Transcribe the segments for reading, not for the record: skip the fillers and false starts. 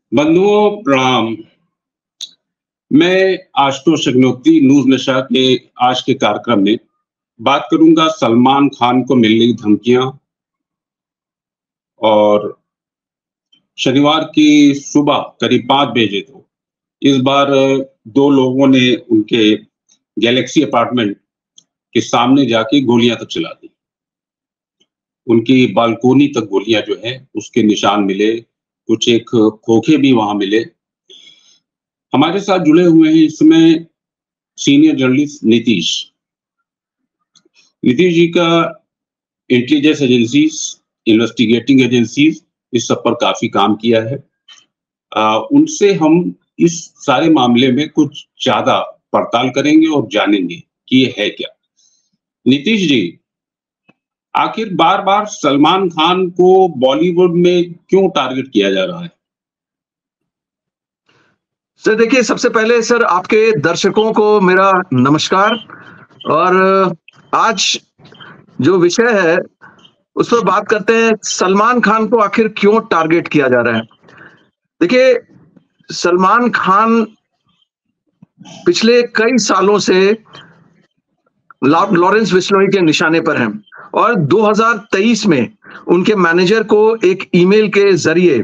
बंधुओं प्रणाम। मैं आशुतोष अग्निहोत्री न्यूज़ नशा के आज के कार्यक्रम में बात करूंगा सलमान खान को मिल रही धमकियां और शनिवार की सुबह करीब 5 बजे को इस बार 2 लोगों ने उनके गैलेक्सी अपार्टमेंट के सामने जाके गोलियां तक चला दी। उनकी बालकोनी तक गोलियां जो है उसके निशान मिले, कुछ एक खोखे भी वहां मिले। हमारे साथ जुड़े हुए हैं इसमें सीनियर जर्नलिस्ट नीतीश जी का इंटेलिजेंस एजेंसीज, इन्वेस्टिगेटिंग एजेंसीज इस सब पर काफी काम किया है। उनसे हम इस सारे मामले में कुछ ज्यादा पड़ताल करेंगे और जानेंगे कि ये है क्या। नीतीश जी, आखिर बार बार सलमान खान को बॉलीवुड में क्यों टारगेट किया जा रहा है? सर देखिए, सबसे पहले सर आपके दर्शकों को मेरा नमस्कार। और आज जो विषय है उस पर बात करते हैं, सलमान खान को आखिर क्यों टारगेट किया जा रहा है। देखिए, सलमान खान पिछले कई सालों से लॉरेंस बिश्नोई के निशाने पर हैं और 2023 में उनके मैनेजर को एक ईमेल के जरिए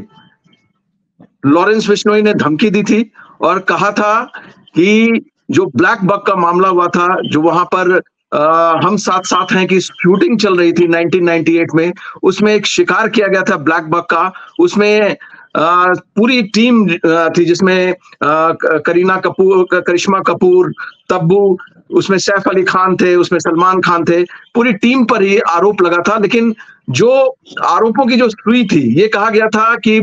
लॉरेंस बिश्नोई ने धमकी दी थी और कहा था कि जो ब्लैक बक का मामला हुआ था, जो वहां पर हम साथ साथ हैं की शूटिंग चल रही थी 1998 में, उसमें एक शिकार किया गया था ब्लैक बक का। उसमें पूरी टीम थी जिसमें करिश्मा कपूर, तब्बू, उसमें सैफ अली खान थे, उसमें सलमान खान थे। पूरी टीम पर ही आरोप लगा था। लेकिन जो आरोपों की जो सुई थी, ये कहा गया था कि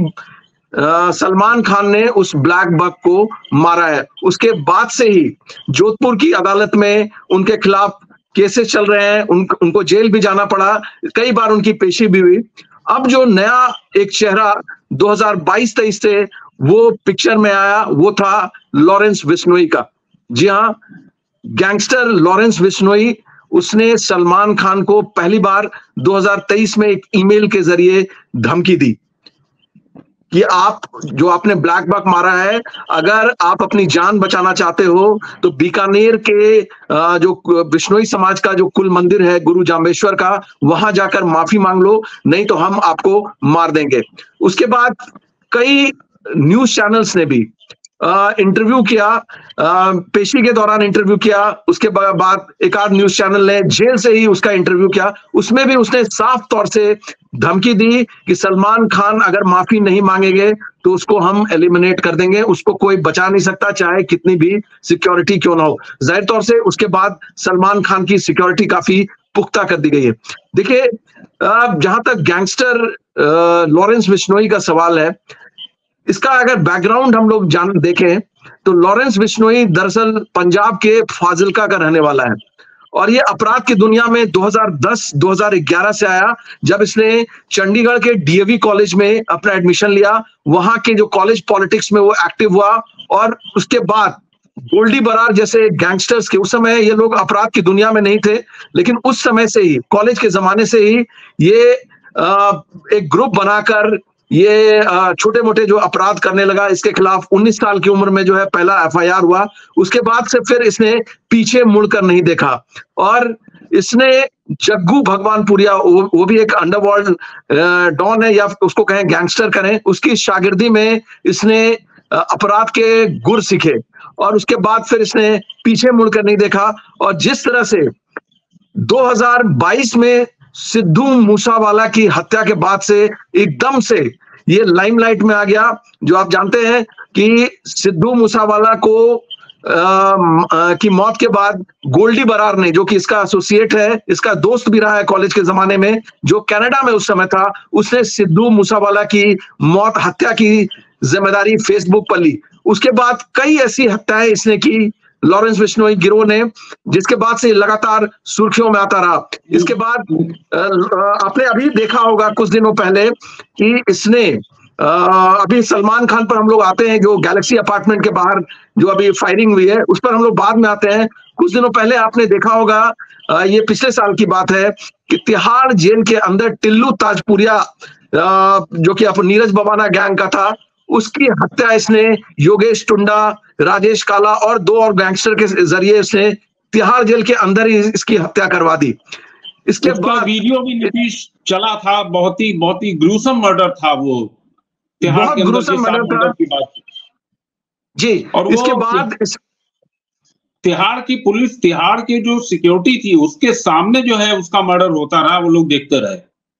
सलमान खान ने उस ब्लैक बक को मारा है। उसके बाद से ही जोधपुर की अदालत में उनके खिलाफ केसेस चल रहे हैं, उनको जेल भी जाना पड़ा, कई बार उनकी पेशी भी हुई। अब जो नया एक चेहरा 2022-23 से वो पिक्चर में आया, वो था लॉरेंस बिश्नोई का। जी हाँ, गैंगस्टर लॉरेंस बिश्नोई, उसने सलमान खान को पहली बार 2023 में एक ईमेल के जरिए धमकी दी कि आपने ब्लैक बक मारा है, अगर आप अपनी जान बचाना चाहते हो तो बीकानेर के जो बिश्नोई समाज का जो कुल मंदिर है गुरु जाम्बेश्वर का, वहां जाकर माफी मांग लो, नहीं तो हम आपको मार देंगे। उसके बाद कई न्यूज चैनल्स ने भी इंटरव्यू किया, पेशी के दौरान इंटरव्यू किया। उसके बाद एक आध न्यूज चैनल ने जेल से ही उसका इंटरव्यू किया। उसमें भी उसने साफ तौर से धमकी दी कि सलमान खान अगर माफी नहीं मांगेंगे तो उसको हम एलिमिनेट कर देंगे, उसको कोई बचा नहीं सकता, चाहे कितनी भी सिक्योरिटी क्यों ना हो। जाहिर तौर से उसके बाद सलमान खान की सिक्योरिटी काफी पुख्ता कर दी गई है। देखिए, जहां तक गैंगस्टर लॉरेंस बिश्नोई का सवाल है, इसका अगर बैकग्राउंड हम लोग देखें तो लॉरेंस बिश्नोई दरअसल पंजाब के फाजिल्का का रहने वाला है और ये अपराध की दुनिया में 2010-2011 से आया, जब इसने चंडीगढ़ के डीएवी कॉलेज में अपना एडमिशन लिया। वहां के जो कॉलेज पॉलिटिक्स में वो एक्टिव हुआ और उसके बाद गोल्डी बरार जैसे गैंगस्टर्स के, उस समय ये लोग अपराध की दुनिया में नहीं थे, लेकिन उस समय से ही, कॉलेज के जमाने से ही ये एक ग्रुप बनाकर ये छोटे मोटे जो अपराध करने लगा। इसके खिलाफ 19 साल की उम्र में जो है पहला एफआईआर हुआ। उसके बाद से फिर इसने पीछे मुड़कर नहीं देखा और इसने जग्गू भगवानपुरिया, वो भी एक अंडरवर्ल्ड डॉन है या उसको कहें गैंगस्टर करें, उसकी शागिर्दी में इसने अपराध के गुर सीखे और उसके बाद फिर इसने पीछे मुड़कर नहीं देखा। और जिस तरह से 2022 में सिद्धू मूसावाला की हत्या के बाद से एकदम से ये लाइमलाइट में आ गया। जो आप जानते हैं कि सिद्धू मूसावाला को की मौत के बाद गोल्डी बरार ने, जो कि इसका एसोसिएट है, इसका दोस्त भी रहा है कॉलेज के जमाने में, जो कनाडा में उस समय था, उसने सिद्धू मूसावाला की मौत, हत्या की जिम्मेदारी फेसबुक पर ली। उसके बाद कई ऐसी हत्याएं इसने की लॉरेंस बिश्नोई गिरोह ने, जिसके बाद से लगातार सुर्खियों में आता रहा। इसके बाद आपने अभी देखा होगा कुछ दिनों पहले कि इसने अभी सलमान खान पर हम लोग आते हैं, जो गैलेक्सी अपार्टमेंट के बाहर जो अभी फायरिंग हुई है उस पर हम लोग बाद में आते हैं। कुछ दिनों पहले आपने देखा होगा, ये पिछले साल की बात है, कि तिहाड़ जेल के अंदर टिल्लू ताजपुरिया जो कि नीरज बबाना गैंग का था, उसकी हत्या इसने योगेश टुंडा, राजेश काला और 2 और गैंगस्टर के जरिए इसने तिहाड़ जेल के अंदर ही इसकी हत्या करवा दी। इसके बाद वीडियो भी नीतीश चला था, बहुत ही ग्रूसम मर्डर था वो, तिहाड़ बहुत के अंदर ग्रूसम मर्डर था की बात जी। और इसके बाद तिहाड़ की पुलिस, तिहाड़ के जो सिक्योरिटी थी उसके सामने जो है उसका मर्डर होता रहा, वो लोग देखते रहे।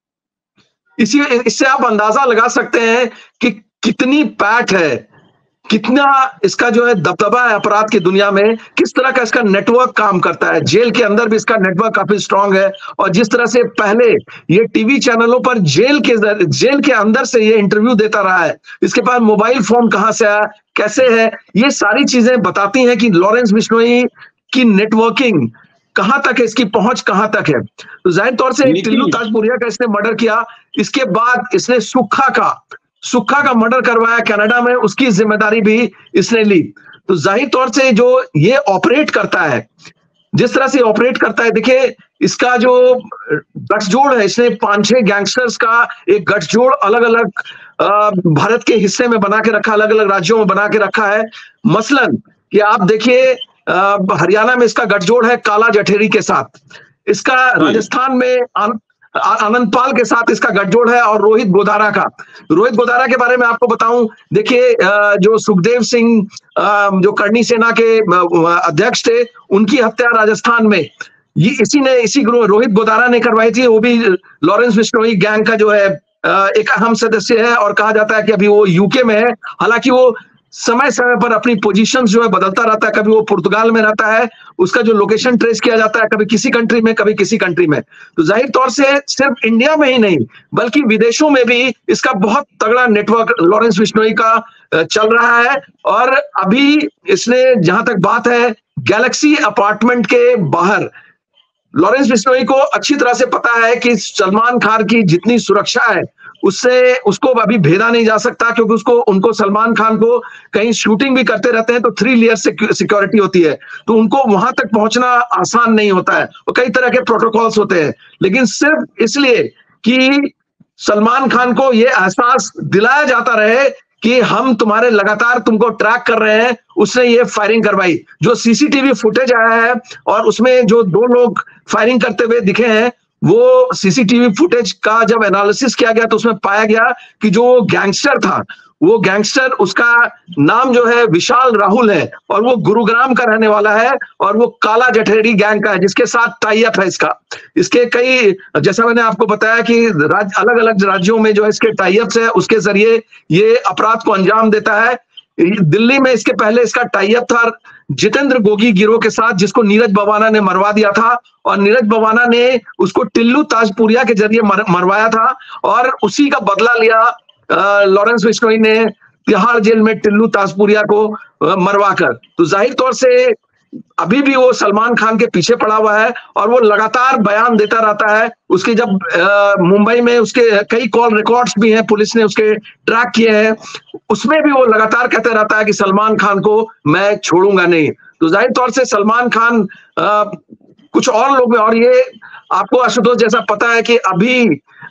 इससे आप अंदाजा लगा सकते हैं कि कितनी पैठ है, कितना इसका जो है दबदबा है अपराध की दुनिया में, किस तरह का इसका नेटवर्क काम करता है। जेल के अंदर भी इसका नेटवर्क काफी स्ट्रांग है और जिस तरह से पहले ये टीवी चैनलों पर जेल के अंदर से ये इंटरव्यू देता रहा है, इसके पास मोबाइल फोन कहां से आया, कैसे है, ये सारी चीजें बताती हैं कि लॉरेंस बिश्नोई की नेटवर्किंग कहां तक है, इसकी पहुंच कहां तक है। तो जाहिर तौर से टिल्लू ताजपुरिया का इसने मर्डर किया, इसके बाद इसने सुक्खा का मर्डर करवाया कनाडा में, उसकी जिम्मेदारी भी इसने ली। तो जाहिर तौर से जो ये ऑपरेट करता है, जिस तरह से ऑपरेट करता है, देखिए इसका जो गठजोड़ है, इसने 5-6 गैंगस्टर्स का एक गठजोड़ अलग अलग भारत के हिस्से में बना के रखा, अलग अलग राज्यों में बना के रखा है। मसलन कि आप देखिए हरियाणा में इसका गठजोड़ है काला जठेरी के साथ, इसका राजस्थान में आनंदपाल के साथ इसका गठजोड़ है, और रोहित गोदारा के बारे में आपको बताऊं, देखिए जो सुखदेव सिंह जो करनी सेना के अध्यक्ष थे, उनकी हत्या राजस्थान में इसी रोहित गोदारा ने करवाई थी। वो भी लॉरेंस बिश्नोई गैंग का जो है एक अहम सदस्य है और कहा जाता है कि अभी वो यूके में है। हालांकि वो समय समय पर अपनी पोजीशंस जो है बदलता रहता है, कभी वो पुर्तगाल में रहता है, उसका जो लोकेशन ट्रेस किया जाता है कभी किसी कंट्री में कभी किसी कंट्री में। तो जाहिर तौर से सिर्फ इंडिया में ही नहीं बल्कि विदेशों में भी इसका बहुत तगड़ा नेटवर्क लॉरेंस बिश्नोई का चल रहा है। और अभी इसने, जहां तक बात है, गैलेक्सी अपार्टमेंट के बाहर लॉरेंस बिश्नोई को अच्छी तरह से पता है कि सलमान खान की जितनी सुरक्षा है उसको अभी भेदा नहीं जा सकता, क्योंकि उनको सलमान खान को कहीं शूटिंग भी करते रहते हैं तो 3 लेयर सिक्योरिटी होती है, तो उनको वहां तक पहुंचना आसान नहीं होता है और कई तरह के प्रोटोकॉल्स होते हैं। लेकिन सिर्फ इसलिए कि सलमान खान को यह एहसास दिलाया जाता रहे कि हम तुम्हारे लगातार तुमको ट्रैक कर रहे हैं, उसने ये फायरिंग करवाई। जो सीसीटीवी फुटेज आया है और उसमें जो 2 लोग फायरिंग करते हुए दिखे हैं, वो सीसीटीवी फुटेज का जब एनालिसिस किया गया तो उसमें पाया गया कि जो गैंगस्टर था, वो गैंगस्टर, उसका नाम जो है विशाल राहुल है और वो गुरुग्राम का रहने वाला है और वो काला जठेरी गैंग का है जिसके साथ टाई अप है इसका। इसके कई, जैसा मैंने आपको बताया कि अलग अलग राज्यों में जो इसके टाई अप्स है, उसके जरिए ये अपराध को अंजाम देता है। दिल्ली में इसके पहले इसका टाई अप था जितेंद्र गोगी गिरोह के साथ, जिसको नीरज बवाना ने मरवा दिया था, और नीरज बवाना ने उसको टिल्लू ताजपुरिया के जरिए मरवाया था और उसी का बदला लिया लॉरेंस बिश्नोई ने तिहाड़ जेल में टिल्लू ताजपुरिया को मरवाकर। तो जाहिर तौर से अभी भी वो सलमान खान के पीछे पड़ा हुआ है और वो लगातार बयान देता रहता है। उसके जब मुंबई में उसके कई कॉल रिकॉर्ड्स भी हैं, पुलिस ने उसके ट्रैक किए हैं, उसमें भी वो लगातार कहते रहता है कि सलमान खान को मैं छोड़ूंगा नहीं। तो जाहिर तौर से सलमान खान कुछ और लोग में, और ये आपको आशुतोष जैसा पता है कि अभी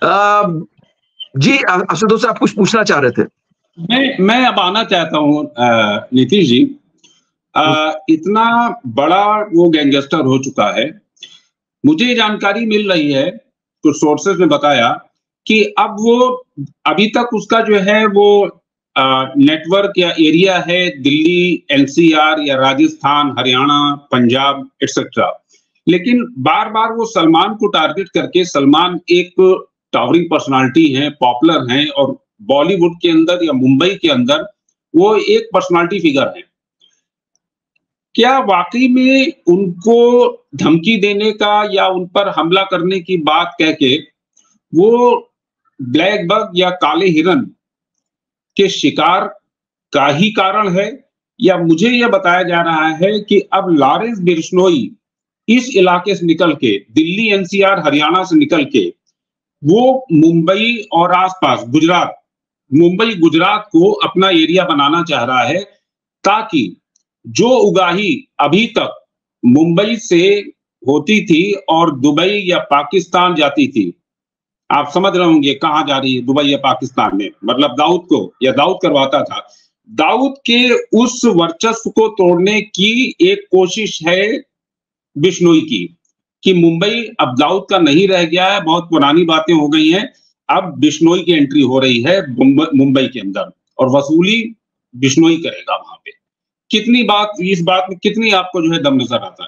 जी आशुतोष आप कुछ पूछना चाह रहे थे। मैं अब आना चाहता हूँ नीतीश जी, इतना बड़ा वो गैंगस्टर हो चुका है, मुझे जानकारी मिल रही है, कुछ सोर्सेज ने बताया कि अब वो अभी तक उसका जो है वो नेटवर्क या एरिया है दिल्ली, एनसीआर या राजस्थान, हरियाणा, पंजाब एक्सेट्रा। लेकिन बार बार वो सलमान को टारगेट करके, सलमान एक टावरिंग पर्सनालिटी हैं, पॉपुलर हैं और बॉलीवुड के अंदर या मुंबई के अंदर वो एक पर्सनालिटी फिगर है। क्या वाकई में उनको धमकी देने का या उन पर हमला करने की बात कह के वो ब्लैक बग या काले हिरन के शिकार का ही कारण है, या मुझे यह बताया जा रहा है कि अब लॉरेंस बिश्नोई इस इलाके से निकल के, दिल्ली, एनसीआर, हरियाणा से निकल के वो मुंबई और आसपास गुजरात, मुंबई गुजरात को अपना एरिया बनाना चाह रहा है, ताकि जो उगाही अभी तक मुंबई से होती थी और दुबई या पाकिस्तान जाती थी, आप समझ रहे होंगे कहाँ जा रही है, दुबई या पाकिस्तान में। मतलब दाऊद को, या दाऊद करवाता था, दाऊद के उस वर्चस्व को तोड़ने की एक कोशिश है बिश्नोई की, कि मुंबई अब दाऊद का नहीं रह गया है, बहुत पुरानी बातें हो गई हैं, अब बिश्नोई की एंट्री हो रही है मुंबई के अंदर, और वसूली बिश्नोई करेगा वहां पे। कितनी बात, इस बात में कितनी आपको जो है दम नजर आता है?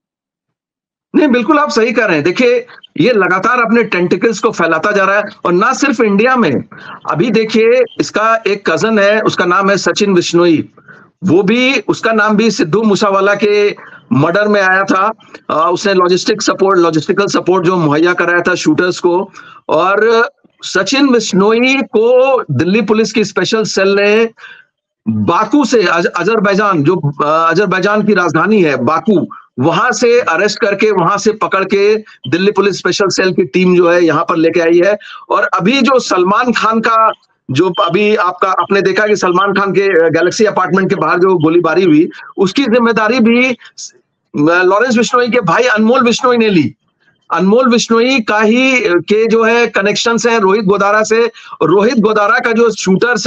नहीं, बिल्कुल आप सही कह रहे हैं। देखिए, ये लगातार अपने टेंटिकल्स को फैलाता जा रहा है, और ना सिर्फ इंडिया में। अभी देखिए, इसका एक कजन है, उसका नाम है सचिन बिश्नोई। वो भी, उसका नाम भी सिद्धू मूसावाला के मर्डर में आया था। उसने लॉजिस्टिकल सपोर्ट जो मुहैया कराया था शूटर्स को। और सचिन बिश्नोई को दिल्ली पुलिस की स्पेशल सेल ने बाकू से, अजरबैजान, जो अजरबैजान की राजधानी है बाकू, वहां से अरेस्ट करके, वहां से पकड़ के दिल्ली पुलिस स्पेशल सेल की टीम जो है यहाँ पर लेके आई है। और अभी जो सलमान खान का, जो अभी आपने देखा कि सलमान खान के गैलेक्सी अपार्टमेंट के बाहर जो गोलीबारी हुई, उसकी जिम्मेदारी भी लॉरेंस बिश्नोई के भाई अनमोल बिश्नोई ने ली। अनमोल बिश्नोई का ही के जो है कनेक्शंस है रोहित गोदारा से। रोहित गोदारा का जो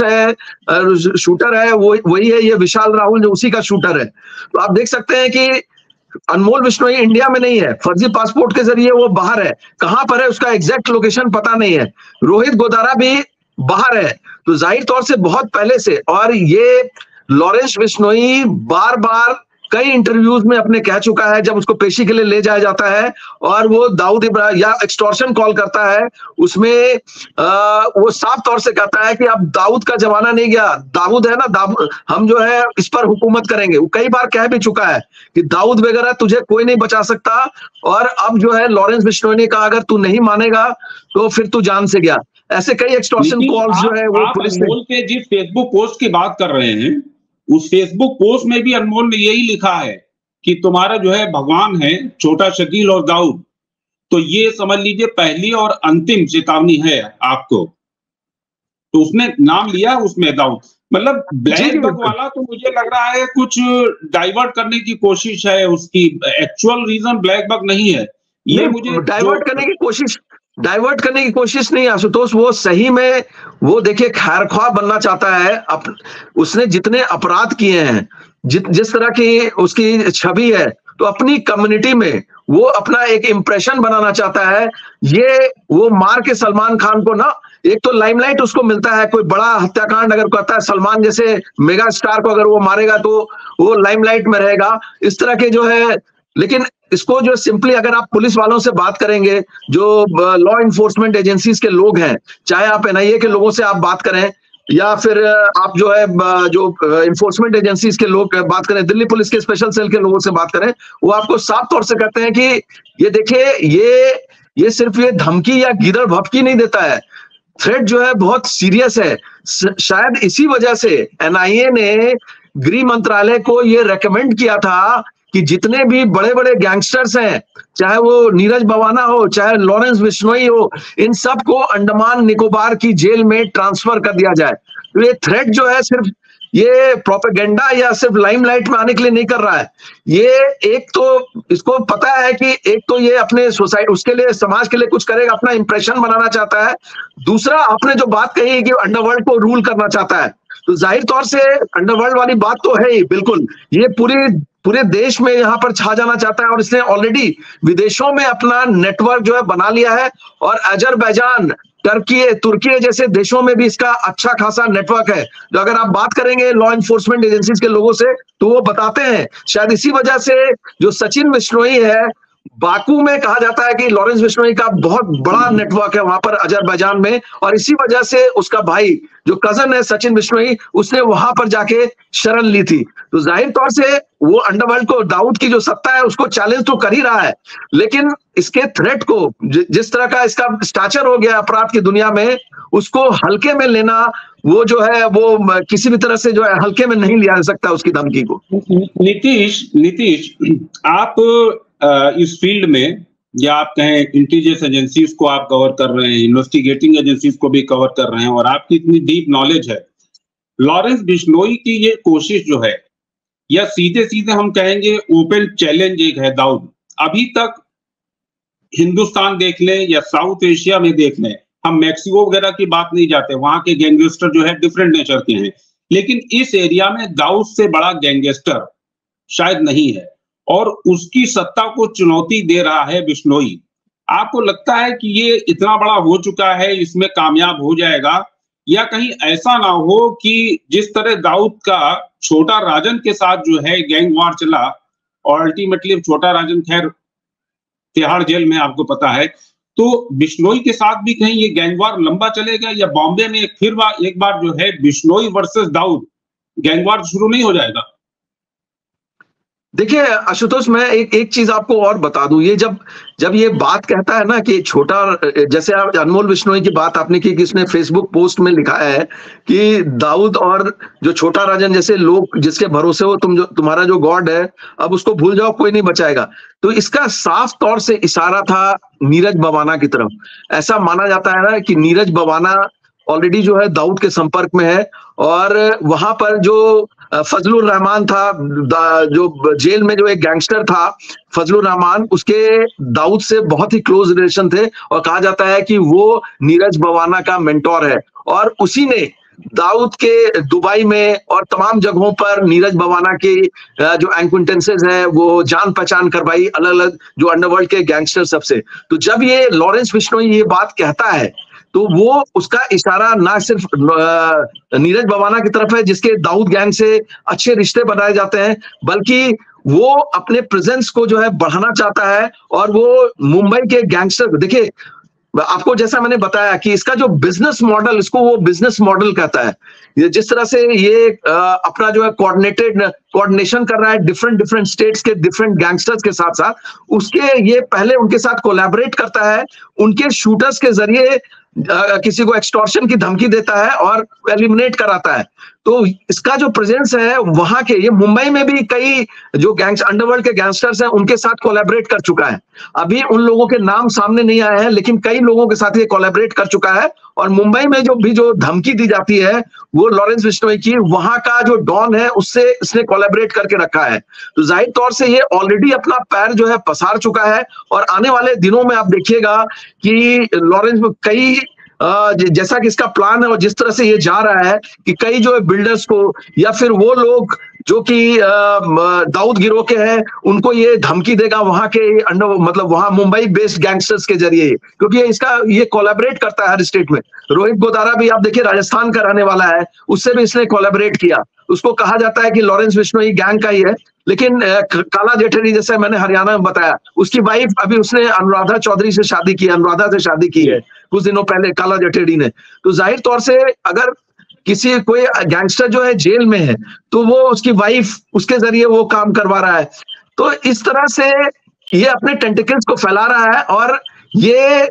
शूटर है वो वही है ये विशाल राहुल, जो उसी का शूटर है। तो आप देख सकते हैं कि अनमोल बिश्नोई इंडिया में नहीं है, फर्जी पासपोर्ट के जरिए वो बाहर है। कहां पर है उसका एग्जैक्ट लोकेशन पता नहीं है। रोहित गोदारा भी बाहर है। तो जाहिर तौर से बहुत पहले से, और ये लॉरेंस बिश्नोई बार बार कई इंटरव्यूज में अपने कह चुका है, जब उसको पेशी के लिए ले जाया जाता है और वो दाऊद इब्राहिम या एक्सटॉर्शन कॉल करता है, उसमें वो साफ तौर से कहता है कि अब दाऊद का जमाना नहीं गया, दाऊद है ना, हम जो है इस पर हुकूमत करेंगे। वो कई बार कह भी चुका है कि दाऊद वगैरह तुझे कोई नहीं बचा सकता। और अब जो है लॉरेंस बिश्नोई ने कहा, अगर तू नहीं मानेगा तो फिर तू जान से गया। ऐसे कई एक्सटॉर्शन कॉल्स जो है वो पुलिस ने। अनमोल के जिस फेसबुक पोस्ट की बात कर रहे हैं, उस फेसबुक पोस्ट में भी अनमोल ने यही लिखा है कि तुम्हारा जो है भगवान है छोटा शकील और दाऊद, तो ये समझ लीजिए पहली और अंतिम चेतावनी है आपको। तो उसने नाम लिया उसमें दाऊद। मतलब ब्लैक बक वाला तो मुझे लग रहा है कुछ डाइवर्ट करने की कोशिश है उसकी, एक्चुअल रीजन ब्लैक बक नहीं है ये। मुझे डाइवर्ट करने की कोशिश नहीं आशुतोष, वो सही में, वो देखिए खैरख्वाह बनना चाहता है। उसने जितने अपराध किए हैं, जिस तरह की उसकी छवि है, तो अपनी कम्युनिटी में वो अपना एक इंप्रेशन बनाना चाहता है। ये वो मार के सलमान खान को ना, एक तो लाइमलाइट उसको मिलता है, कोई बड़ा हत्याकांड अगर करता है सलमान जैसे मेगा स्टार को अगर वो मारेगा तो वो लाइमलाइट में रहेगा, इस तरह के जो है। लेकिन इसको जो सिंपली अगर आप पुलिस वालों से बात करेंगे, जो लॉ इन्फोर्समेंट एजेंसीज के लोग हैं, चाहे आप एनआईए के लोगों से आप बात करें या फिर आप जो है जो इन्फोर्समेंट एजेंसीज के लोग बात करें, दिल्ली पुलिस के स्पेशल सेल के लोगों से बात करें, वो आपको साफ तौर से कहते हैं कि ये देखिए, ये सिर्फ ये धमकी या गिदड़ भपकी नहीं देता है, थ्रेट जो है बहुत सीरियस है। शायद इसी वजह से एनआईए ने गृह मंत्रालय को ये रेकमेंड किया था कि जितने भी बड़े बड़े गैंगस्टर्स हैं, चाहे वो नीरज भवाना हो, चाहे लॉरेंस बिश्नोई हो, इन सब को अंडमान निकोबार की जेल में ट्रांसफर कर दिया जाए। तो ये थ्रेट जो है सिर्फ ये प्रोपेगेंडा या सिर्फ लाइमलाइट में आने के लिए नहीं कर रहा है। ये एक तो इसको पता है कि एक तो ये अपने सोसाइटी, उसके लिए समाज के लिए कुछ करेगा, अपना इंप्रेशन बनाना चाहता है। दूसरा, आपने जो बात कही कि अंडरवर्ल्ड को रूल करना चाहता है, तो जाहिर तौर से अंडरवर्ल्ड वाली बात तो है ही, बिल्कुल। ये पूरे देश में यहाँ पर छा जाना चाहता है, और इसने ऑलरेडी विदेशों में अपना नेटवर्क जो है बना लिया है। और अजरबैजान, तुर्की जैसे देशों में भी इसका अच्छा खासा नेटवर्क है। तो अगर आप बात करेंगे लॉ इन्फोर्समेंट एजेंसीज के लोगों से, तो वो बताते हैं शायद इसी वजह से जो सचिन बिश्नोई है, बाकू में कहा जाता है कि लॉरेंस बिश्नोई का बहुत बड़ा नेटवर्क है वहां पर अजरबैजान में, और इसी वजह से उसका भाई जो कजन है सचिन बिश्नोई, उसने वहां पर जाके शरण ली थी। तो जाहिर तौर से वो अंडरवर्ल्ड को, दाऊद की जो सत्ता है उसको चैलेंज तो कर ही रहा है, लेकिन इसके थ्रेट को, जिस तरह का इसका स्टैचर हो गया अपराध की दुनिया में, उसको हल्के में लेना, वो जो है वो किसी भी तरह से जो है हल्के में नहीं लिया जा सकता उसकी धमकी को। नीतीश, आप इस फील्ड में, या आप कहें इंटेलिजेंस एजेंसीज को आप कवर कर रहे हैं, इन्वेस्टिगेटिंग एजेंसीज को भी कवर कर रहे हैं, और आपकी इतनी डीप नॉलेज है, लॉरेंस बिश्नोई की ये कोशिश जो है, या सीधे सीधे हम कहेंगे ओपन चैलेंज एक है दाऊद, अभी तक हिंदुस्तान देख लें या साउथ एशिया में देख लें, हम मैक्सिको वगैरह की बात नहीं जाते, वहां के गैंगस्टर जो है डिफरेंट नेचर के हैं, लेकिन इस एरिया में दाऊद से बड़ा गैंगस्टर शायद नहीं है और उसकी सत्ता को चुनौती दे रहा है बिश्नोई। आपको लगता है कि ये इतना बड़ा हो चुका है, इसमें कामयाब हो जाएगा, या कहीं ऐसा ना हो कि जिस तरह दाऊद का छोटा राजन के साथ जो है गैंग वार चला और अल्टीमेटली छोटा राजन खैर तिहाड़ जेल में, आपको पता है, तो बिश्नोई के साथ भी कहीं ये गैंग वार लंबा चलेगा या बॉम्बे में एक बार जो है Bishnoi versus Dawood gang war शुरू नहीं हो जाएगा? देखिए आशुतोष, मैं एक चीज आपको और बता दूं, ये जब ये बात कहता है ना कि छोटा, जैसे आप अनमोल बिश्नोई की बात आपने की कि इसने फेसबुक पोस्ट में लिखा है कि दाऊद और जो छोटा राजन जैसे लोग जिसके भरोसे हो तुम्हारा जो गॉड है, अब उसको भूल जाओ, कोई नहीं बचाएगा। तो इसका साफ तौर से इशारा था नीरज बवाना की तरफ। ऐसा माना जाता है ना कि नीरज बवाना ऑलरेडी जो है दाऊद के संपर्क में है और वहां पर जो फजलुर रहमान था, जो जेल में जो एक गैंगस्टर था फजलुर रहमान, उसके दाऊद से बहुत ही क्लोज रिलेशन थे और कहा जाता है कि वो नीरज बवाना का मेंटोर है और उसी ने दाऊद के दुबई में और तमाम जगहों पर नीरज बवाना की जो एक्विंटेंसेस है वो जान पहचान करवाई अलग अलग जो अंडरवर्ल्ड के गैंगस्टर सबसे। तो जब ये लॉरेंस बिश्नोई ये बात कहता है तो वो उसका इशारा ना सिर्फ नीरज बवाना की तरफ है जिसके दाऊद गैंग से अच्छे रिश्ते बनाए जाते हैं, बल्कि वो अपने प्रेजेंस को जो है बढ़ाना चाहता है और वो मुंबई के गैंगस्टर, देखिए आपको जैसा मैंने बताया कि इसका जो बिजनेस मॉडल, इसको वो बिजनेस मॉडल कहता है। ये जिस तरह से ये अपना जो है कोऑर्डिनेशन कर रहा है डिफरेंट स्टेट्स के डिफरेंट गैंगस्टर्स के साथ साथ, उसके ये पहले उनके साथ कोलैबोरेट करता है, उनके शूटर्स के जरिए किसी को एक्सटॉर्शन की धमकी देता है और एलिमिनेट कराता है। तो इसका जो प्रेजेंस है वहां के, ये मुंबई में भी कई जो अंडरवर्ल्ड के गैंगस्टर्स हैं उनके साथ कोलैबोरेट कर चुका है। अभी उन लोगों के नाम सामने नहीं आए हैं लेकिन कई लोगों के साथ ये कोलैबोरेट कर चुका है और मुंबई में जो धमकी दी जाती है वो लॉरेंस बिश्नोई की, वहां का जो डॉन है उससे इसने कोलैबोरेट करके रखा है। तो जाहिर तौर से ये ऑलरेडी अपना पैर जो है पसार चुका है और आने वाले दिनों में आप देखिएगा कि लॉरेंस कई जैसा कि इसका प्लान है और जिस तरह से ये जा रहा है कि कई जो है बिल्डर्स को या फिर वो लोग जो कि दाऊद गिरोह के हैं उनको ये धमकी देगा वहां के मतलब वहां मुंबई बेस्ड गैंगस्टर्स के जरिए, क्योंकि ये कोलैबोरेट करता है हर स्टेट में। रोहित गोदारा भी आप देखिए राजस्थान का रहने वाला है, उससे भी इसने कोलैबोरेट किया। उसको कहा जाता है कि लॉरेंस बिश्नोई गैंग का ही है, लेकिन काला जेठरी जैसे मैंने हरियाणा में बताया, उसकी वाइफ अभी उसने अनुराधा चौधरी से शादी की, अनुराधा से शादी की है कुछ दिनों पहले काला जेठरी ने। तो जाहिर तौर से अगर कोई गैंगस्टर जो है जेल में है तो वो उसकी वाइफ उसके जरिए वो काम करवा रहा है। तो इस तरह से ये अपने टेंटिकल्स को फैला रहा है और ये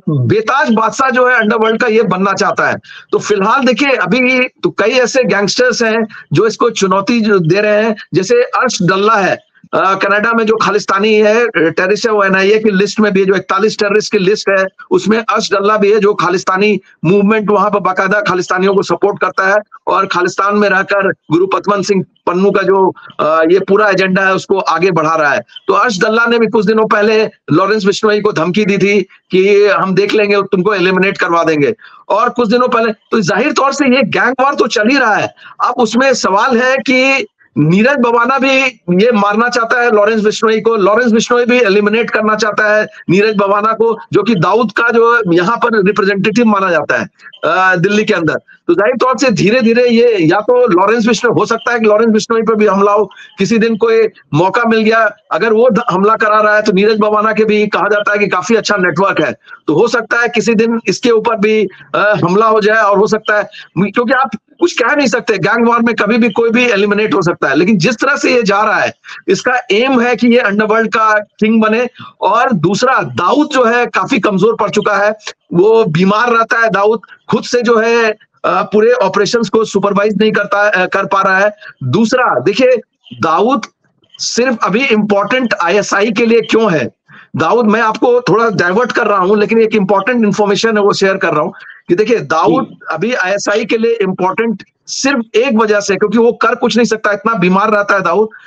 बेताज बादशाह जो है अंडरवर्ल्ड का ये बनना चाहता है। तो फिलहाल देखिए अभी तो कई ऐसे गैंगस्टर्स हैं जो इसको चुनौती दे रहे हैं, जैसे अर्श डल्ला है कनाडा में जो खालिस्तानी है टेररिस्ट है, वो एनआईए की लिस्ट में भी है, जो 41 टेररिस्ट की लिस्ट है उसमें अर्श डल्ला भी है जो खालिस्तानी मूवमेंट वहां पर बाकायदा खालिस्तानियों को सपोर्ट करता है और खालिस्तान में रहकर गुरु पतवंत सिंह पन्नू का जो ये पूरा एजेंडा है उसको आगे बढ़ा रहा है। तो अर्श डल्ला ने भी कुछ दिनों पहले लॉरेंस बिश्नोई को धमकी दी थी कि हम देख लेंगे, तुमको एलिमिनेट करवा देंगे, और कुछ दिनों पहले। तो जाहिर तौर से ये गैंग वार तो चल ही रहा है। अब उसमें सवाल है कि नीरज बवाना भी ये मारना चाहता है लॉरेंस बिश्नोई को, लॉरेंस बिश्नोई भी एलिमिनेट करना चाहता है नीरज बवाना को, जो कि दाऊद का जो यहाँ पर रिप्रेजेंटेटिव माना जाता है दिल्ली के अंदर। तो जाहिर तौर से धीरे धीरे ये या तो लॉरेंस बिश्नोई, हो सकता है कि लॉरेंस बिश्नोई पर भी हमला हो, किसी दिन कोई मौका मिल गया अगर वो हमला करा रहा है तो नीरज बवाना के भी कहा जाता है कि काफी अच्छा नेटवर्क है, तो हो सकता है किसी दिन इसके ऊपर भी हमला हो जाए। और हो सकता है, क्योंकि आप कुछ कह नहीं सकते, गैंग वॉर में कभी भी कोई भी एलिमिनेट हो सकता है, लेकिन जिस तरह से ये जा रहा है इसका एम है कि ये अंडरवर्ल्ड का किंग बने। और दूसरा, दाऊद जो है काफी कमजोर पड़ चुका है, वो बीमार रहता है, दाऊद खुद से जो है पूरे ऑपरेशंस को सुपरवाइज नहीं कर पा रहा है। दूसरा देखिए, दाऊद सिर्फ अभी इंपॉर्टेंट आईएसआई के लिए क्यों है, दाऊद, मैं आपको थोड़ा डाइवर्ट कर रहा हूं लेकिन एक इंपॉर्टेंट इंफॉर्मेशन है वो शेयर कर रहा हूं कि देखिए दाऊद अभी आईएसआई के लिए इंपॉर्टेंट सिर्फ एक वजह से, क्योंकि वो कर कुछ नहीं सकता, इतना बीमार रहता है दाऊद।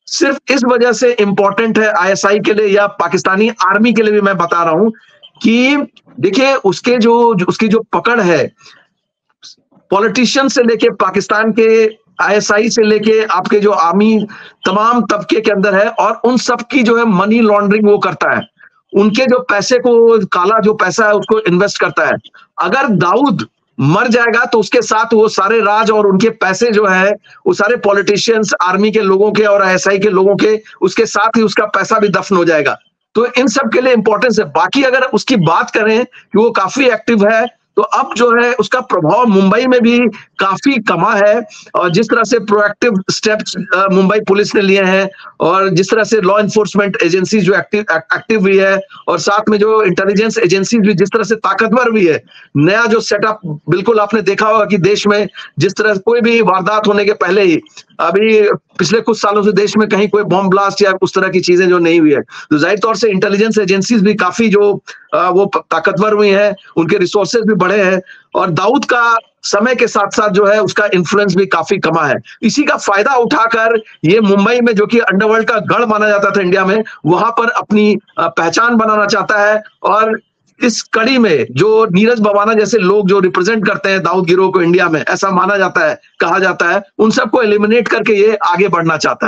सिर्फ इस वजह से इंपॉर्टेंट है आईएसआई के लिए या पाकिस्तानी आर्मी के लिए भी मैं बता रहा हूं कि देखिए उसकी जो पकड़ है, पॉलिटिशियन से लेके पाकिस्तान के आईएसआई से लेके आपके जो आर्मी तमाम तबके के अंदर है, और उन सब की जो है मनी लॉन्ड्रिंग वो करता है, उनके जो पैसे को, काला जो पैसा है उसको इन्वेस्ट करता है। अगर दाऊद मर जाएगा तो उसके साथ वो सारे राज और उनके पैसे जो है, वो सारे पॉलिटिशियंस, आर्मी के लोगों के और आईएसआई के लोगों के, उसके साथ ही उसका पैसा भी दफन हो जाएगा। तो इन सब के लिए इंपॉर्टेंस है। बाकी अगर उसकी बात करें कि वो काफी एक्टिव है, तो अब जो है उसका प्रभाव मुंबई में भी काफी कमा है, और जिस तरह से प्रोएक्टिव स्टेप्स मुंबई पुलिस ने लिए हैं, और जिस तरह से लॉ एनफोर्समेंट एजेंसी जो एक्टिव हुई है, और साथ में जो इंटेलिजेंस एजेंसी भी जिस तरह से ताकतवर भी है, नया जो सेटअप, बिल्कुल आपने देखा होगा कि देश में जिस तरह कोई भी वारदात होने के पहले ही, अभी पिछले कुछ सालों से देश में कहीं कोई बॉम्ब ब्लास्ट या उस तरह की चीजें जो नहीं हुई है, तो जाहिर तौर से इंटेलिजेंस एजेंसीज भी काफी जो वो ताकतवर हुई हैं, उनके रिसोर्सेज भी बढ़े हैं, और दाऊद का समय के साथ साथ जो है उसका इन्फ्लुएंस भी काफी कमा है। इसी का फायदा उठाकर ये मुंबई में, जो कि अंडरवर्ल्ड का गढ़ माना जाता था इंडिया में, वहां पर अपनी पहचान बनाना चाहता है, और इस कड़ी में जो नीरज बवाना जैसे लोग जो रिप्रेजेंट करते हैं दाऊद गिरोह को इंडिया में, ऐसा माना जाता है, कहा जाता है, उन सबको एलिमिनेट करके ये आगे बढ़ना चाहता है।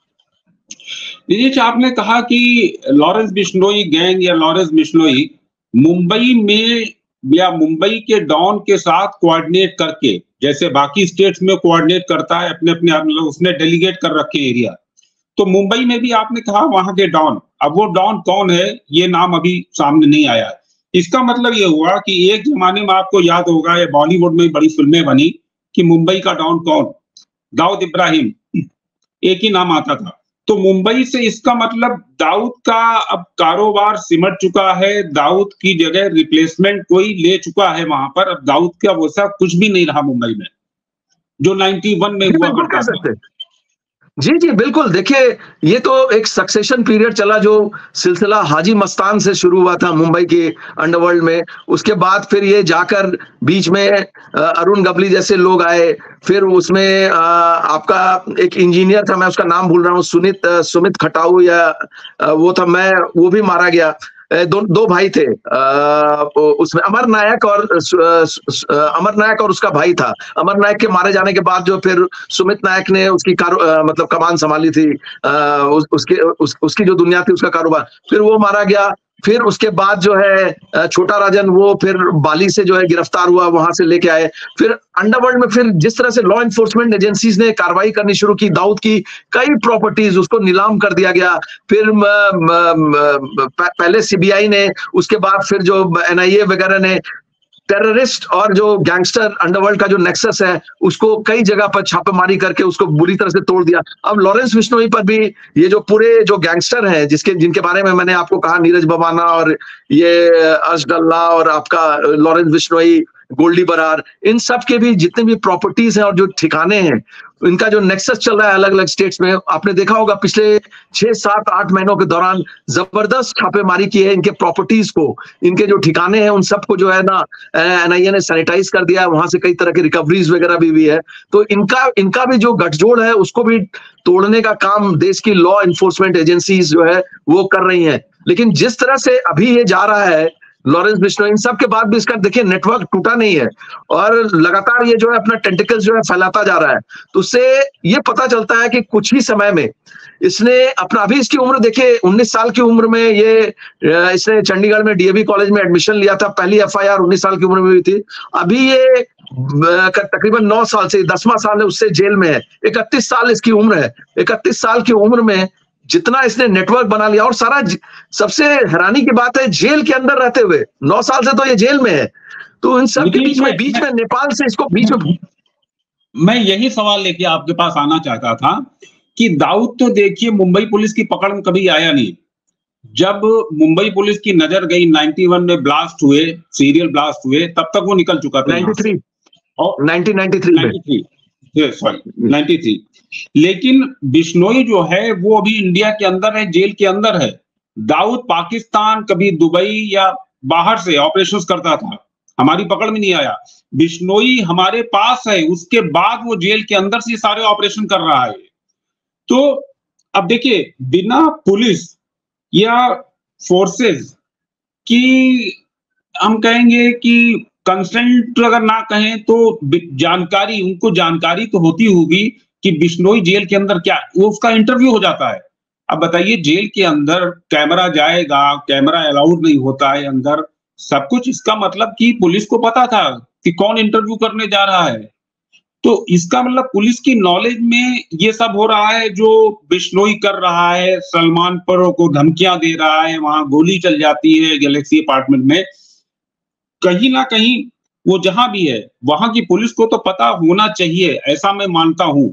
जी, आपने कहा कि लॉरेंस बिश्नोई गैंग या लॉरेंस बिश्नोई मुंबई में या मुंबई के डॉन के साथ कोऑर्डिनेट करके, जैसे बाकी स्टेट्स में कोऑर्डिनेट करता है, अपने अपने मतलब उसने डेलीगेट कर रखे एरिया, तो मुंबई में भी आपने कहा वहां के डॉन। अब वो डॉन कौन है, ये नाम अभी सामने नहीं आया है। इसका मतलब ये हुआ कि एक जमाने में आपको याद होगा, ये बॉलीवुड में बड़ी फिल्में बनी कि मुंबई का डॉन कौन, दाऊद इब्राहिम, एक ही नाम आता था। तो मुंबई से इसका मतलब दाऊद का अब कारोबार सिमट चुका है, दाऊद की जगह रिप्लेसमेंट कोई ले चुका है वहां पर। अब दाऊद का वैसा कुछ भी नहीं रहा मुंबई में जो 91 में हुआ करता था। जी जी बिल्कुल। देखिए, ये तो एक सक्सेशन पीरियड चला, जो सिलसिला हाजी मस्तान से शुरू हुआ था मुंबई के अंडरवर्ल्ड में। उसके बाद फिर ये जाकर बीच में अरुण गबली जैसे लोग आए, फिर उसमें आपका एक इंजीनियर था, मैं उसका नाम भूल रहा हूँ, सुमित खटाऊ या वो था, वो भी मारा गया। दो भाई थे उसमें, अमर नायक और उसका भाई था। अमर नायक के मारे जाने के बाद जो फिर सुमित नायक ने उसकी मतलब कमान संभाली थी, उसकी जो दुनिया थी, उसका कारोबार, फिर वो मारा गया। फिर उसके बाद जो है छोटा राजन, वो फिर बाली से जो है गिरफ्तार हुआ, वहां से लेके आए। फिर अंडरवर्ल्ड में फिर जिस तरह से लॉ एनफोर्समेंट एजेंसीज ने कार्रवाई करनी शुरू की, दाऊद की कई प्रॉपर्टीज उसको नीलाम कर दिया गया। फिर पहले सीबीआई ने, उसके बाद फिर जो एनआईए वगैरह ने टेररिस्ट और जो गैंगस्टर अंडरवर्ल्ड का जो नेक्सस है, उसको कई जगह पर छापेमारी करके उसको बुरी तरह से तोड़ दिया। अब लॉरेंस बिश्नोई पर भी ये जो पूरे जो गैंगस्टर हैं, जिनके बारे में मैंने आपको कहा, नीरज बवाना और ये असडल्ला और आपका लॉरेंस बिश्नोई, गोल्डी बरार, इन सब के भी जितने भी प्रॉपर्टीज हैं और जो ठिकाने हैं, इनका जो नेक्सस चल रहा है अलग अलग स्टेट्स में, आपने देखा होगा पिछले 6, 7, 8 महीनों के दौरान जबरदस्त छापेमारी की है इनके प्रॉपर्टीज को, इनके जो ठिकाने हैं उन सबको जो है ना एनआईए ने सैनिटाइज कर दिया, वहां से कई तरह की रिकवरीज वगैरह भी हुई है। तो इनका भी जो गठजोड़ है उसको भी तोड़ने का काम देश की लॉ एनफोर्समेंट एजेंसीज जो है वो कर रही है। लेकिन जिस तरह से अभी ये जा रहा है लॉरेंस बिश्नोई, इन सब के बाद भी इसका देखिए नेटवर्क टूटा नहीं है, और लगातार ये जो है अपना टेंटिकल्स जो है फैलाता जा रहा है। तो उससे ये पता चलता है कि कुछ ही समय में इसने अपना, अभी इसकी उम्र देखिए 19 साल की उम्र में इसने चंडीगढ़ में डीएवी कॉलेज में एडमिशन लिया था। पहली एफआईआर 19 साल की उम्र में हुई थी। अभी ये तकरीबन 9 साल से 10वां साल है उससे जेल में है। 31 साल इसकी उम्र है। 31 साल की उम्र में जितना इसने नेटवर्क बना लिया, और सारा, सबसे हैरानी की बात है, जेल के अंदर रहते हुए 9 साल से तो ये जेल में है। तो इन सब के बीच में नेपाल से इसको बीच में, मैं यही सवाल लेके आपके पास आना चाहता था कि दाऊद तो देखिए मुंबई पुलिस की पकड़ में कभी आया नहीं। जब मुंबई पुलिस की नजर गई 91 में ब्लास्ट हुए, सीरियल ब्लास्ट हुए, तब तक वो निकल चुका था 1993। लेकिन बिश्नोई जो है वो अभी इंडिया के अंदर है, जेल के अंदर है। दाऊद पाकिस्तान, कभी दुबई या बाहर से ऑपरेशंस करता था, हमारी पकड़ में नहीं आया। बिश्नोई हमारे पास है, उसके बाद वो जेल के अंदर से सारे ऑपरेशन कर रहा है। तो अब देखिए, बिना पुलिस या फोर्सेस की, हम कहेंगे कि कंसेंट अगर ना कहें तो जानकारी, उनको जानकारी तो होती होगी कि बिश्नोई जेल के अंदर क्या, वो उसका इंटरव्यू हो जाता है। अब बताइए, जेल के अंदर कैमरा जाएगा, कैमरा अलाउड नहीं होता है अंदर, सब कुछ। इसका मतलब कि पुलिस को पता था कि कौन इंटरव्यू करने जा रहा है। तो इसका मतलब पुलिस की नॉलेज में ये सब हो रहा है जो बिश्नोई कर रहा है, सलमान पर को धमकियां दे रहा है, वहां गोली चल जाती है गैलेक्सी अपार्टमेंट में। कहीं ना कहीं वो जहां भी है वहां की पुलिस को तो पता होना चाहिए, ऐसा मैं मानता हूं।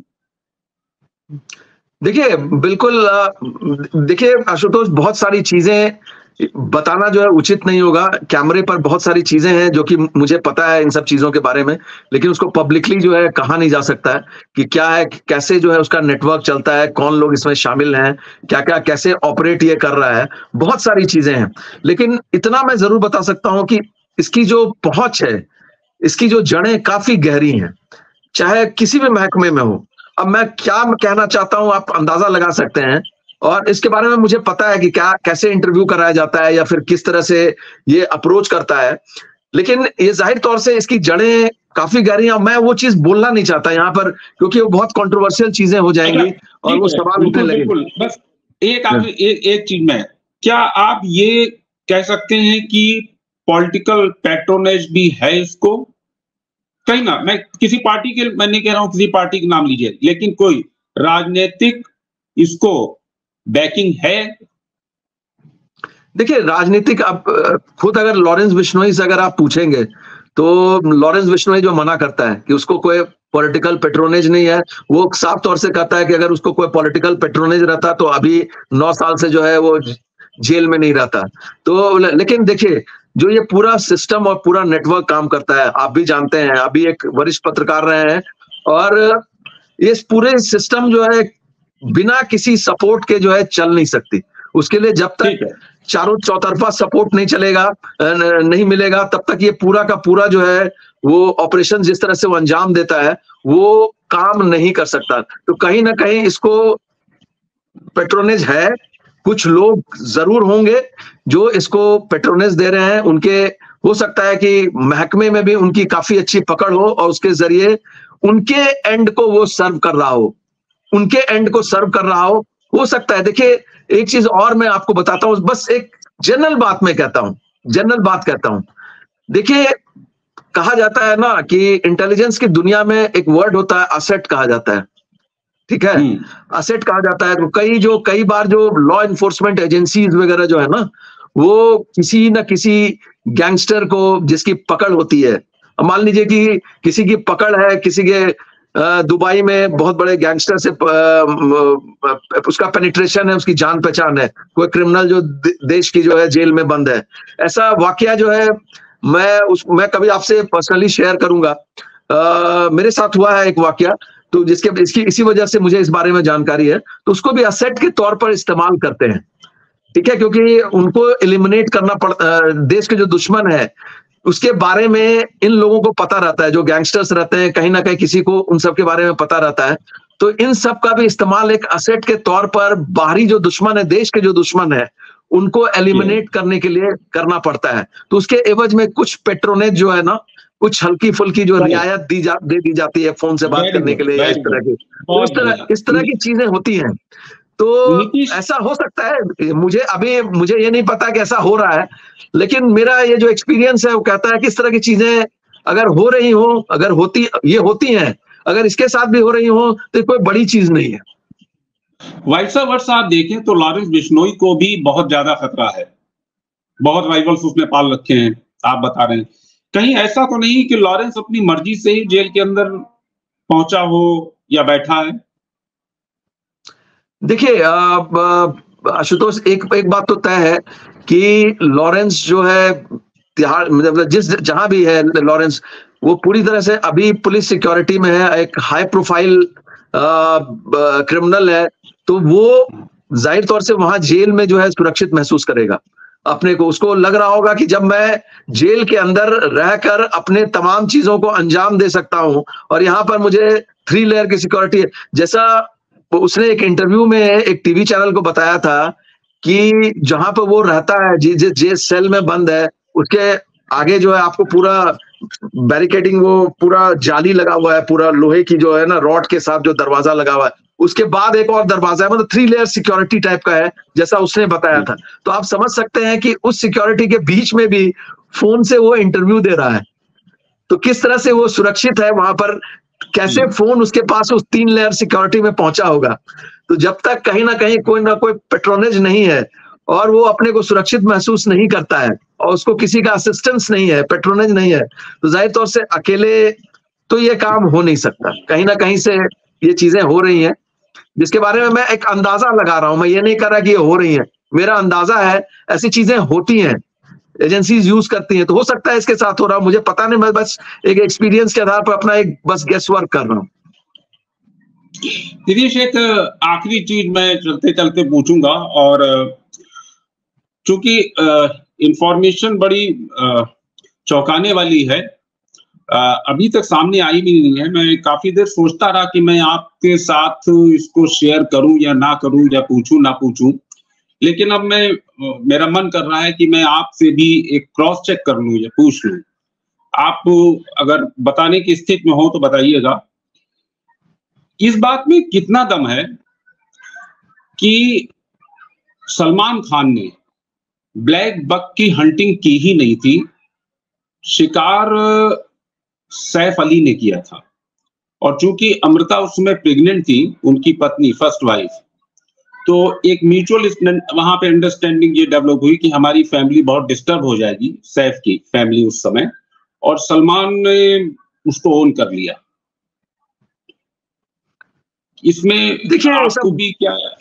देखिए बिल्कुल, देखिए आशुतोष, बहुत सारी चीजें बताना जो है उचित नहीं होगा। कैमरे पर बहुत सारी चीजें हैं जो कि मुझे पता है इन सब चीजों के बारे में, लेकिन उसको पब्लिकली जो है कहा नहीं जा सकता है कि क्या है, कैसे जो है उसका नेटवर्क चलता है, कौन लोग इसमें शामिल हैं, क्या क्या कैसे ऑपरेट ये कर रहा है, बहुत सारी चीजें हैं। लेकिन इतना मैं जरूर बता सकता हूं कि इसकी जो पहुंच है, इसकी जो जड़ें काफी गहरी हैं, चाहे किसी भी महकमे में हो। अब मैं क्या कहना चाहता हूं आप अंदाजा लगा सकते हैं, और इसके बारे में मुझे पता है कि क्या कैसे इंटरव्यू कराया जाता है या फिर किस तरह से ये अप्रोच करता है। लेकिन ये जाहिर तौर से इसकी जड़ें काफी गहरी हैं। मैं वो चीज बोलना नहीं चाहता यहाँ पर, क्योंकि वो बहुत कंट्रोवर्शियल चीजें हो जाएंगी और वो सवाल उठने लगेंगे। बस एक चीज में, क्या आप ये कह सकते हैं कि पॉलिटिकल पैट्रोनेज भी है इसको? कहीं ना, मैं किसी पार्टी के, मैं नहीं कह रहा हूं किसी पार्टी के नाम लीजिए, लेकिन कोई राजनीतिक इसको बैकिंग है? देखिए राजनीतिक, अब खुद अगर लॉरेंस बिश्नोई से अगर आप पूछेंगे तो लॉरेंस बिश्नोई जो मना करता है कि उसको कोई पॉलिटिकल पेट्रोनेज नहीं है, वो साफ तौर से कहता है कि अगर उसको कोई पॉलिटिकल पेट्रोनेज रहता तो अभी 9 साल से जो है वो जेल में नहीं रहता। तो लेकिन देखिए, जो ये पूरा सिस्टम और पूरा नेटवर्क काम करता है, आप भी जानते हैं, अभी एक वरिष्ठ पत्रकार रहे हैं, और इस पूरे सिस्टम जो है बिना किसी सपोर्ट के जो है चल नहीं सकती। उसके लिए जब तक चारों चौतरफा सपोर्ट नहीं चलेगा, नहीं मिलेगा, तब तक ये पूरा का पूरा जो है वो ऑपरेशन जिस तरह से वो अंजाम देता है वो काम नहीं कर सकता। तो कहीं ना कहीं इसको पेट्रोनेज है, कुछ लोग जरूर होंगे जो इसको पेट्रोनेज दे रहे हैं, उनके हो सकता है कि महकमे में भी उनकी काफी अच्छी पकड़ हो और उसके जरिए उनके एंड को वो सर्व कर रहा हो, उनके एंड को सर्व कर रहा हो सकता है। देखिए एक चीज और मैं आपको बताता हूं, बस एक जनरल बात मैं कहता हूं, जनरल बात कहता हूं। देखिए कहा जाता है ना कि इंटेलिजेंस की दुनिया में एक वर्ड होता है असेट कहा जाता है, ठीक है, असेट कहा जाता है। तो कई बार जो लॉ इन्फोर्समेंट एजेंसीज वगैरह जो है ना, वो किसी न किसी गैंगस्टर को जिसकी पकड़ होती है, मान लीजिए कि किसी की पकड़ है, किसी के दुबई में बहुत बड़े गैंगस्टर से उसका पेनिट्रेशन है, उसकी जान पहचान है, कोई क्रिमिनल जो देश की जो है जेल में बंद है, ऐसा वाकया जो है मैं कभी आपसे पर्सनली शेयर करूंगा। मेरे साथ हुआ है एक वाकया, तो इसकी इसी वजह से मुझे इस बारे में जानकारी है। तो उसको भी असेट के तौर पर इस्तेमाल करते हैं, ठीक है, क्योंकि उनको एलिमिनेट करना देश के जो दुश्मन है उसके बारे में इन लोगों को पता रहता है, जो गैंगस्टर्स रहते हैं कहीं ना कहीं किसी को उन सब के बारे में पता रहता है। तो इन सब का भी इस्तेमाल एक असेट के तौर पर बाहरी जो दुश्मन है, देश के जो दुश्मन है, उनको एलिमिनेट करने के लिए करना पड़ता है। तो उसके एवज में कुछ पेट्रोनेज जो है ना, कुछ हल्की फुल्की जो रियायत दे दी जाती है फोन से बात करने के लिए, या इस तरह की, तो इस तरह की चीजें होती हैं। तो ऐसा हो सकता है, मुझे ये नहीं पता कि ऐसा हो रहा है, लेकिन मेरा ये जो एक्सपीरियंस है वो कहता है कि इस तरह की चीजें अगर हो रही हो, अगर होती हैं, अगर इसके साथ भी हो रही हो तो कोई बड़ी चीज नहीं है। वैसा वर्ष आप देखें तो लॉरेंस बिश्नोई को भी बहुत ज्यादा खतरा है, बहुत राइवल्स उसने पाल रखे हैं। आप बता रहे हैं, कहीं ऐसा तो नहीं कि लॉरेंस अपनी मर्जी से ही जेल के अंदर पहुंचा हो या बैठा है? देखिए आशुतोष, एक बात तो तय है कि लॉरेंस जो है तिहाड़, मतलब जहां भी है लॉरेंस, वो पूरी तरह से अभी पुलिस सिक्योरिटी में है, एक हाई प्रोफाइल क्रिमिनल है, तो वो जाहिर तौर से वहां जेल में जो है सुरक्षित महसूस करेगा अपने को। उसको लग रहा होगा कि जब मैं जेल के अंदर रहकर अपने तमाम चीजों को अंजाम दे सकता हूं और यहाँ पर मुझे 3 लेयर की सिक्योरिटी है, जैसा उसने एक इंटरव्यू में एक टीवी चैनल को बताया था कि जहां पर वो रहता है, जिस सेल में बंद है, उसके आगे जो है आपको पूरा बैरिकेडिंग, वो पूरा जाली लगा हुआ है, पूरा लोहे की जो है ना रॉड के साथ जो दरवाजा लगा हुआ है, उसके बाद एक और दरवाजा है, मतलब 3 लेयर सिक्योरिटी टाइप का है, जैसा उसने बताया था। तो आप समझ सकते हैं कि उस सिक्योरिटी के बीच में भी फोन से वो इंटरव्यू दे रहा है, तो किस तरह से वो सुरक्षित है वहां पर, कैसे फोन उसके पास उस 3 लेयर सिक्योरिटी में पहुंचा होगा। तो जब तक कहीं ना कहीं कोई ना कोई पेट्रोनेज नहीं है और वो अपने को सुरक्षित महसूस नहीं करता है और उसको किसी का असिस्टेंस नहीं है, पेट्रोनेज नहीं है, तो जाहिर तौर से अकेले तो ये काम हो नहीं सकता। कहीं ना कहीं से ये चीजें हो रही हैं, जिसके बारे में मैं एक अंदाजा लगा रहा हूं। मैं ये नहीं कर रहा कि ये हो रही है, मेरा अंदाजा है ऐसी चीजें होती हैं, एजेंसीज यूज करती हैं। तो हो सकता है इसके साथ हो रहा, मुझे पता नहीं, मैं बस एक एक्सपीरियंस के आधार पर अपना एक बस गेस वर्क कर रहा हूं। दिनेश, एक आखिरी चीज मैं चलते चलते पूछूंगा, और चूंकि इंफॉर्मेशन बड़ी चौंकाने वाली है, अभी तक सामने आई भी नहीं है। मैं काफी देर सोचता रहा कि मैं आपके साथ इसको शेयर करूं या ना करूं, या पूछूं ना पूछूं, लेकिन अब मेरा मन कर रहा है कि मैं आपसे भी एक क्रॉस चेक कर लूं या पूछ लूं। आप अगर बताने की स्थिति में हो तो बताइएगा, इस बात में कितना दम है कि सलमान खान ने ब्लैक बक की हंटिंग की ही नहीं थी, शिकार सैफ अली ने किया था, और चूंकि अमृता उसमें प्रेग्नेंट थी, उनकी पत्नी, फर्स्ट वाइफ, तो एक म्यूचुअल वहां पे अंडरस्टैंडिंग ये डेवलप हुई कि हमारी फैमिली बहुत डिस्टर्ब हो जाएगी, सैफ की फैमिली उस समय, और सलमान ने उसको ओन कर लिया। इसमें देखिए आपको भी क्या है?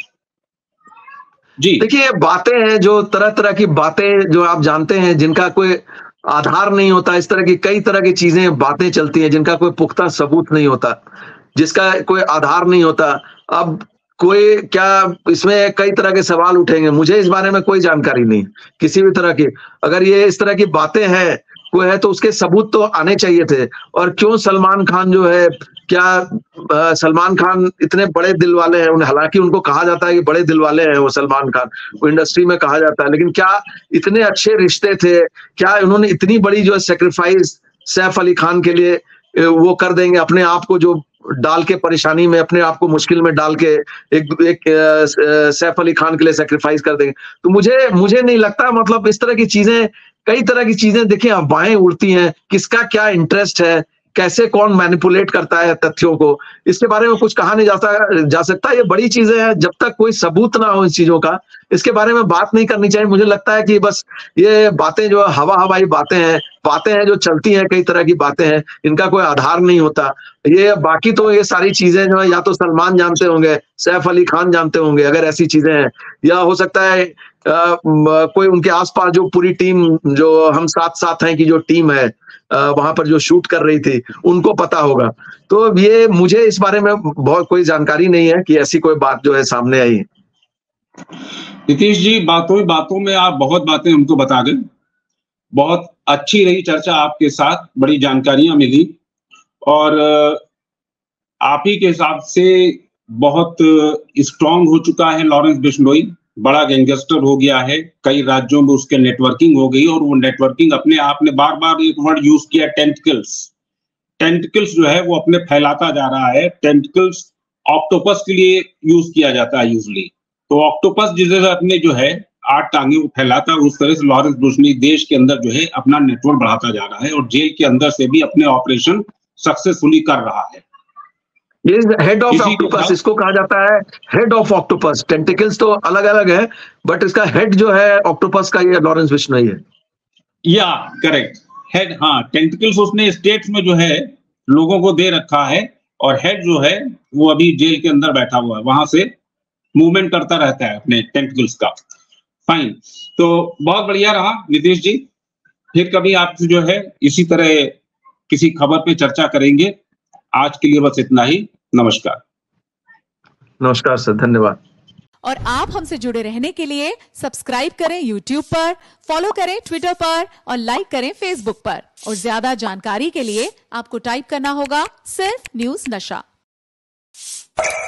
जी देखिए, बातें हैं जो तरह तरह की बातें जो आप जानते हैं, जिनका कोई आधार नहीं होता, इस तरह की कई तरह की चीजें, बातें चलती हैं जिनका कोई पुख्ता सबूत नहीं होता, जिसका कोई आधार नहीं होता। अब कोई क्या, इसमें कई तरह के सवाल उठेंगे, मुझे इस बारे में कोई जानकारी नहीं किसी भी तरह की। अगर ये इस तरह की बातें हैं कोई है तो उसके सबूत तो आने चाहिए थे। और क्यों सलमान खान जो है, क्या सलमान खान इतने बड़े दिल वाले हैं, हालांकि उनको कहा जाता है कि बड़े दिल वाले हैं वो सलमान खान, वो इंडस्ट्री में कहा जाता है, लेकिन क्या इतने अच्छे रिश्ते थे, क्या उन्होंने इतनी बड़ी जो सैक्रिफाइस सैफ अली खान के लिए वो कर देंगे, अपने आप को जो डाल के परेशानी में, अपने आप को मुश्किल में डाल के एक सैफ अली खान के लिए सैक्रिफाइस कर देंगे? तो मुझे नहीं लगता। मतलब इस तरह की चीजें, कई तरह की चीजें, देखिए अफवाहें उड़ती हैं, किसका क्या इंटरेस्ट है, कैसे कौन मैनिपुलेट करता है तथ्यों को, इसके बारे में कुछ कहा नहीं जा सकता। ये बड़ी चीजें हैं, जब तक कोई सबूत ना हो इन चीजों का, इसके बारे में बात नहीं करनी चाहिए। मुझे लगता है कि बस ये बातें जो हवाई बातें हैं जो चलती हैं, कई तरह की बातें हैं, इनका कोई आधार नहीं होता। ये बाकी तो ये सारी चीजें जो है या तो सलमान जानते होंगे, सैफ अली खान जानते होंगे अगर ऐसी चीजें हैं, या हो सकता है कोई उनके आसपास जो पूरी टीम, जो हम साथ हैं की जो टीम है वहां पर जो शूट कर रही थी, उनको पता होगा। तो ये मुझे इस बारे में बहुत कोई जानकारी नहीं है कि ऐसी कोई बात जो है सामने आई। नीतीश जी, बातों में आप बहुत बातें हमको बता गए। बहुत अच्छी रही चर्चा आपके साथ, बड़ी जानकारियां मिली, और आप ही के हिसाब से बहुत स्ट्रांग हो चुका है लॉरेंस बिश्नोई, बड़ा गैंगस्टर हो गया है, कई राज्यों में उसके नेटवर्किंग हो गई, और वो नेटवर्किंग अपने आप ने बार बार एक वर्ड यूज किया, टेंटिकल्स जो है वो अपने फैलाता जा रहा है। टेंटिकल्स ऑक्टोपस के लिए यूज किया जाता है यूजली, तो ऑक्टोपस जिसे अपने जो है 8 टांगे वो फैलाता है, उस तरह से लॉरेंस बिश्नोई देश के अंदर जो है अपना नेटवर्क बढ़ाता जा रहा है, और जेल के अंदर से भी अपने ऑपरेशन सक्सेसफुली कर रहा है। ये हेड ऑफ ऑक्टोपस इसको कहा जाता है, हेड ऑफ ऑक्टोपस। टेंटिकल्स तो अलग अलग है, बट इसका हेड जो है ऑक्टोपस का ये लॉरेंस बिश्नोई है। या करेक्ट, हेड, हाँ, टेंटिकल्स उसने स्टेट्स में जो है लोगों को दे रखा है, और हेड जो है वो अभी जेल के अंदर बैठा हुआ है, वहां से मूवमेंट करता रहता है अपने टेंटिकल्स का। फाइन, तो बहुत बढ़िया रहा नीतीश जी, फिर कभी आपसे जो है इसी तरह किसी खबर पे चर्चा करेंगे। आज के लिए बस इतना ही, नमस्कार। नमस्कार सर, धन्यवाद। और आप हमसे जुड़े रहने के लिए सब्सक्राइब करें YouTube पर, फॉलो करें Twitter पर, और लाइक करें Facebook पर। और ज्यादा जानकारी के लिए आपको टाइप करना होगा सिर्फ न्यूज़ नशा।